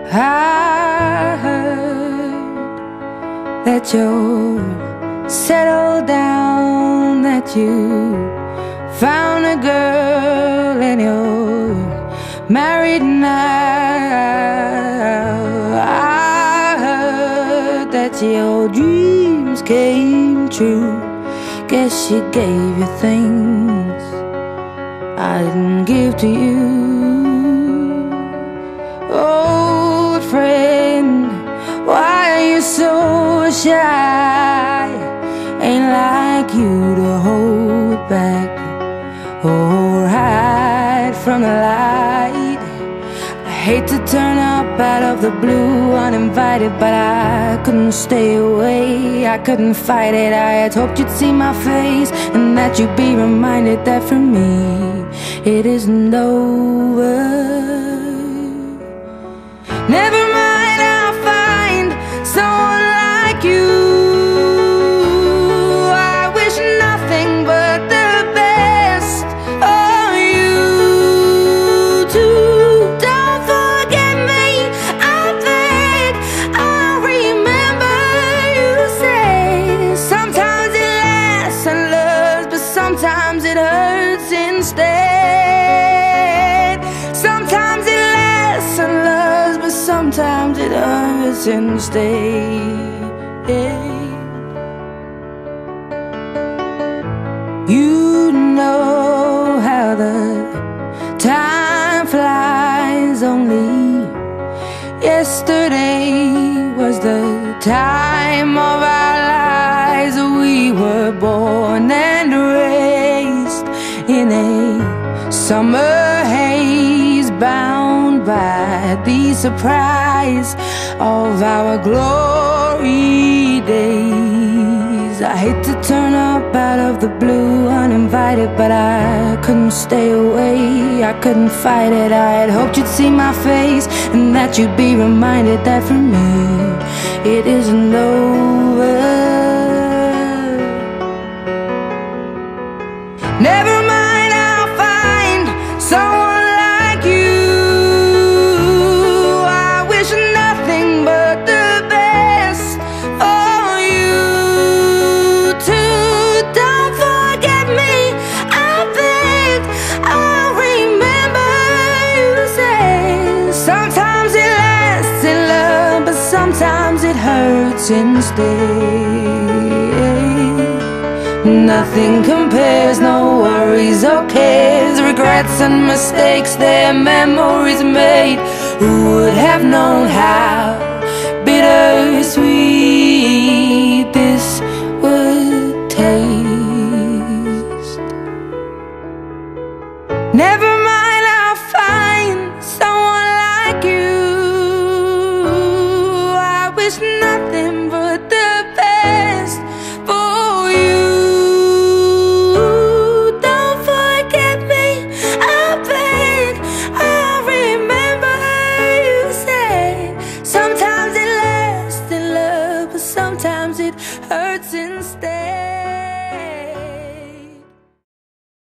I heard that you're settled down, that you found a girl and you're married now. I heard that your dreams came true. Guess she gave you things I didn't give to you. Old friend, why are you so shy? Ain't like you to hold back or hide from the light. I hate to turn up out of the blue uninvited, but I couldn't stay away, I couldn't fight it. I had hoped you'd see my face and that you'd be reminded that for me it isn't over. Never mind, I'll find someone like you. I wish nothing but the best of you too. Don't forget me, I beg. I'll remember you say sometimes it lasts and loves, but sometimes it hurts instead. Sometimes it lasts and loves, but sometimes it hurts instead. You know how the time flies. Only yesterday was the time of our lives. We were born and raised in a summer haze, bound by the surprise of our glory days. I hate to turn up out of the blue uninvited, but I couldn't stay away, I couldn't fight it. I had hoped you'd see my face and that you'd be reminded that for me it isn't over. Never mind, I'll find someone like you. I wish nothing but the best for you too. Don't forget me, I beg. I'll remember you say sometimes it lasts in love, but sometimes it hurts instead. Nothing compares, no worries or cares, regrets and mistakes, their memories made. Who would have known how